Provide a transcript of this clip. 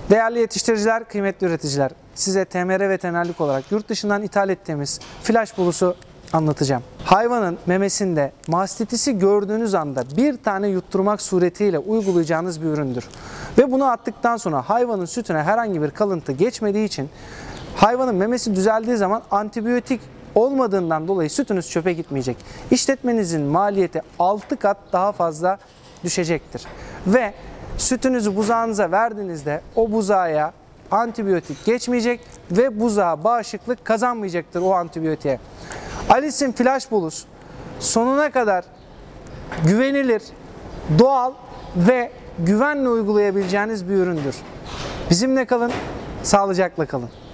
Değerli yetiştiriciler, kıymetli üreticiler, size TMR veterinerlik olarak yurt dışından ithal ettiğimiz flash bulusu anlatacağım. Hayvanın memesinde mastitisi gördüğünüz anda bir tane yutturmak suretiyle uygulayacağınız bir üründür. Ve bunu attıktan sonra hayvanın sütüne herhangi bir kalıntı geçmediği için hayvanın memesi düzeldiği zaman antibiyotik olmadığından dolayı sütünüz çöpe gitmeyecek. İşletmenizin maliyeti 6 kat daha fazla düşecektir. Ve sütünüzü buzağınıza verdiğinizde o buzağa antibiyotik geçmeyecek ve buzağa bağışıklık kazanmayacaktır o antibiyotiğe. Alis'in Flash Bolus sonuna kadar güvenilir, doğal ve güvenle uygulayabileceğiniz bir üründür. Bizimle kalın, sağlıcakla kalın.